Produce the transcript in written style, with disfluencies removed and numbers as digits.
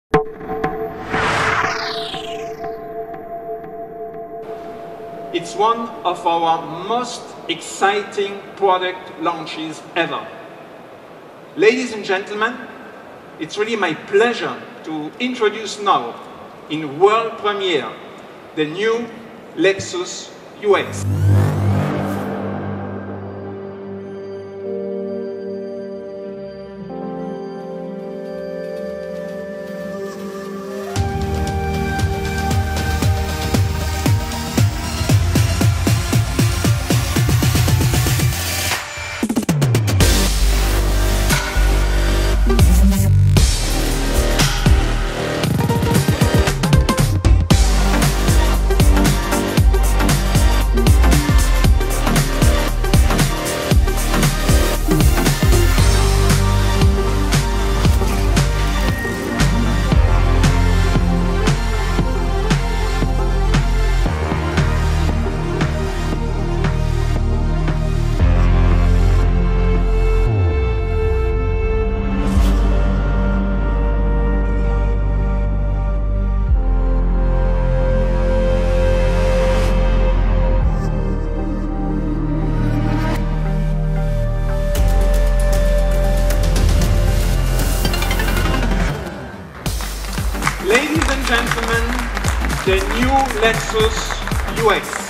It's one of our most exciting product launches ever. Ladies and gentlemen, it's really my pleasure to introduce now, in world premiere, the new Lexus UX. Ladies and gentlemen, the new Lexus UX.